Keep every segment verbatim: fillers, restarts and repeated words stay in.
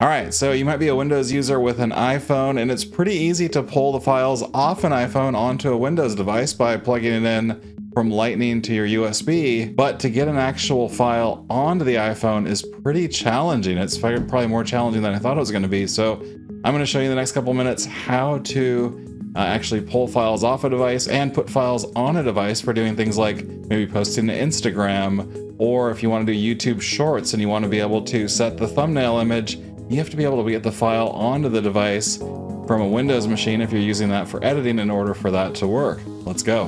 All right, so you might be a Windows user with an iPhone, and it's pretty easy to pull the files off an iPhone onto a Windows device by plugging it in from Lightning to your U S B, but to get an actual file onto the iPhone is pretty challenging. It's probably more challenging than I thought it was going to be. So I'm going to show you in the next couple minutes how to uh, actually pull files off a device and put files on a device for doing things like maybe posting to Instagram, or if you want to do YouTube Shorts and you want to be able to set the thumbnail image, you have to be able to get the file onto the device from a Windows machine if you're using that for editing in order for that to work. Let's go.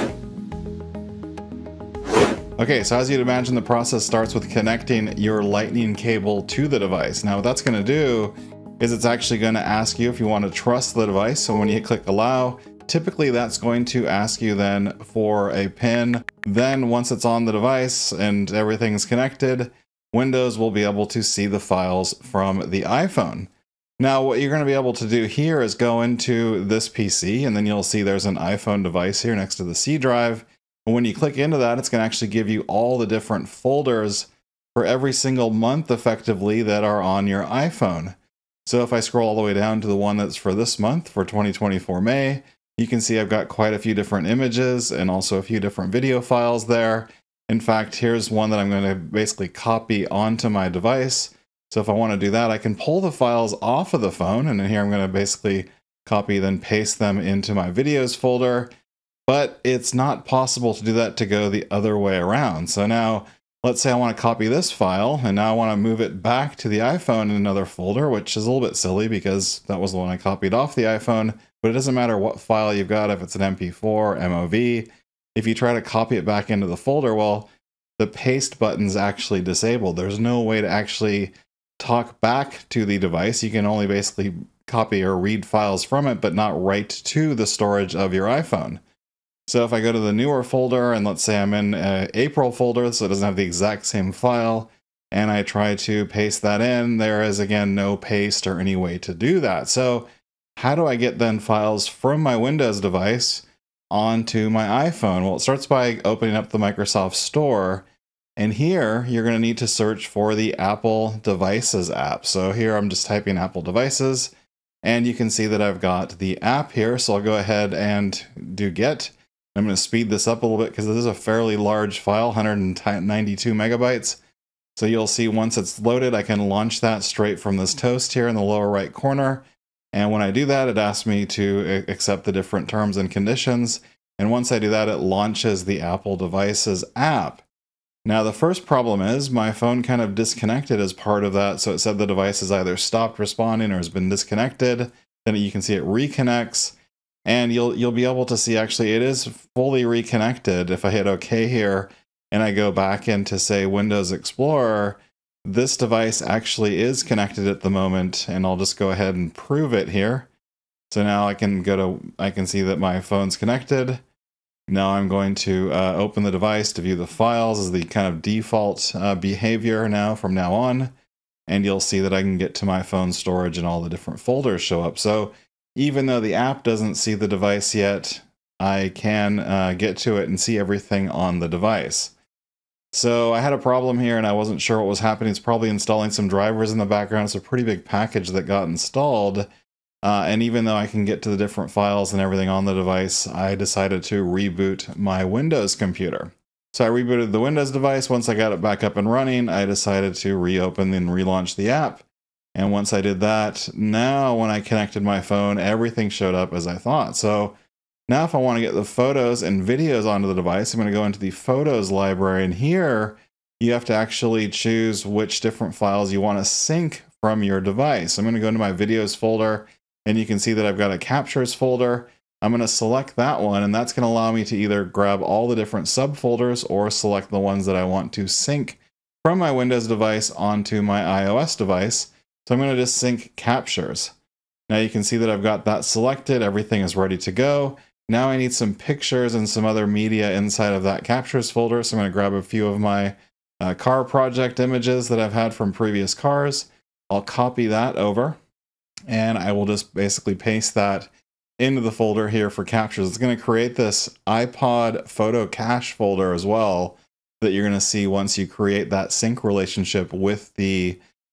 Okay, so as you'd imagine, the process starts with connecting your Lightning cable to the device. Now what that's going to do is it's actually going to ask you if you want to trust the device. So when you click allow, typically that's going to ask you then for a PIN. Then once it's on the device and everything's connected, Windows will be able to see the files from the iPhone. Now what you're going to be able to do here is go into this P C, and then you'll see there's an iPhone device here next to the C drive. And when you click into that, it's going to actually give you all the different folders for every single month effectively that are on your iPhone. So if I scroll all the way down to the one that's for this month, for twenty twenty-four May, you can see I've got quite a few different images and also a few different video files there. In fact, here's one that I'm going to basically copy onto my device. So if I want to do that, I can pull the files off of the phone, and then here I'm going to basically copy, then paste them into my videos folder. But it's not possible to do that to go the other way around. So now let's say I want to copy this file, and now I want to move it back to the iPhone in another folder, which is a little bit silly because that was the one I copied off the iPhone. But it doesn't matter what file you've got, if it's an M P four, M O V. If you try to copy it back into the folder, well, the paste button's actually disabled. There's no way to actually talk back to the device. You can only basically copy or read files from it, but not write to the storage of your iPhone. So if I go to the newer folder, and let's say I'm in a April folder, so it doesn't have the exact same file, and I try to paste that in, there is again no paste or any way to do that. So how do I get then files from my Windows device onto my iPhone? Well, it starts by opening up the Microsoft Store, and here you're going to need to search for the Apple Devices app. So here I'm just typing Apple Devices, and you can see that I've got the app here. So I'll go ahead and do get. I'm going to speed this up a little bit because this is a fairly large file, one hundred ninety-two megabytes. So you'll see once it's loaded, I can launch that straight from this toast here in the lower right corner. And when I do that, it asks me to accept the different terms and conditions. And once I do that, it launches the Apple Devices app. Now, the first problem is my phone kind of disconnected as part of that. So it said the device has either stopped responding or has been disconnected. Then you can see it reconnects. And you'll, you'll be able to see actually it is fully reconnected. If I hit OK here and I go back into, say, Windows Explorer, this device actually is connected at the moment, and I'll just go ahead and prove it here. So now I can go to, I can see that my phone's connected. Now I'm going to uh, open the device to view the files as the kind of default uh, behavior now from now on. And you'll see that I can get to my phone storage and all the different folders show up. So even though the app doesn't see the device yet, I can uh, get to it and see everything on the device. So I had a problem here and I wasn't sure what was happening. It's probably installing some drivers in the background. It's a pretty big package that got installed. Uh, and even though I can get to the different files and everything on the device, I decided to reboot my Windows computer. So I rebooted the Windows device. Once I got it back up and running, I decided to reopen and relaunch the app. And once I did that, now when I connected my phone, everything showed up as I thought. So now if I want to get the photos and videos onto the device, I'm going to go into the Photos library, and here you have to actually choose which different files you want to sync from your device. I'm going to go into my Videos folder, and you can see that I've got a Captures folder. I'm going to select that one, and that's going to allow me to either grab all the different subfolders or select the ones that I want to sync from my Windows device onto my iOS device. So I'm going to just sync Captures. Now you can see that I've got that selected. Everything is ready to go. Now I need some pictures and some other media inside of that Captures folder. So I'm going to grab a few of my uh, car project images that I've had from previous cars. I'll copy that over, and I will just basically paste that into the folder here for Captures. It's going to create this iPod photo cache folder as well that you're going to see once you create that sync relationship with the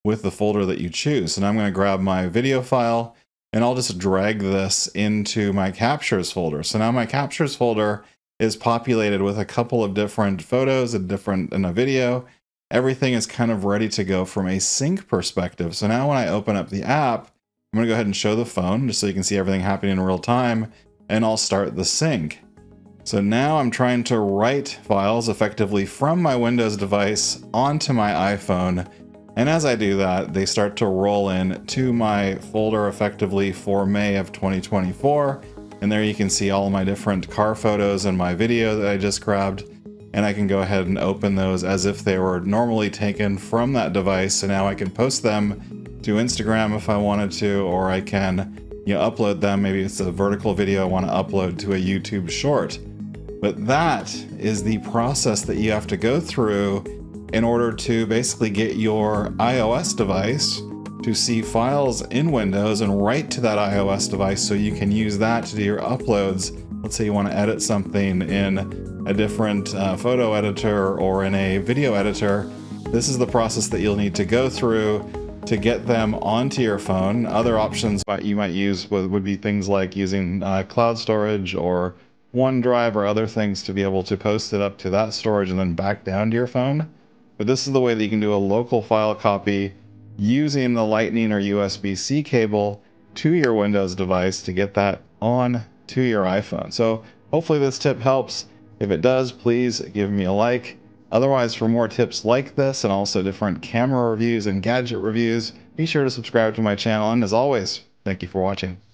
with the folder that you choose. And I'm going to grab my video file and I'll just drag this into my captures folder. So now my captures folder is populated with a couple of different photos, a different in a video. Everything is kind of ready to go from a sync perspective. So now when I open up the app, I'm gonna go ahead and show the phone just so you can see everything happening in real time, and I'll start the sync. So now I'm trying to write files effectively from my Windows device onto my iPhone. And as I do that, they start to roll in to my folder effectively for May of twenty twenty-four. And there you can see all my different car photos and my video that I just grabbed. And I can go ahead and open those as if they were normally taken from that device. So now I can post them to Instagram if I wanted to, or I can, you know, upload them. Maybe it's a vertical video I want to upload to a YouTube short. But that is the process that you have to go through in order to basically get your iOS device to see files in Windows and write to that iOS device so you can use that to do your uploads. Let's say you want to edit something in a different uh, photo editor or in a video editor. This is the process that you'll need to go through to get them onto your phone. Other options that you might use would, would be things like using uh, cloud storage or OneDrive or other things to be able to post it up to that storage and then back down to your phone. But this is the way that you can do a local file copy using the Lightning or U S B C cable to your Windows device to get that on to your iPhone. So hopefully this tip helps. If it does, please give me a like. Otherwise, for more tips like this and also different camera reviews and gadget reviews, be sure to subscribe to my channel. And as always, thank you for watching.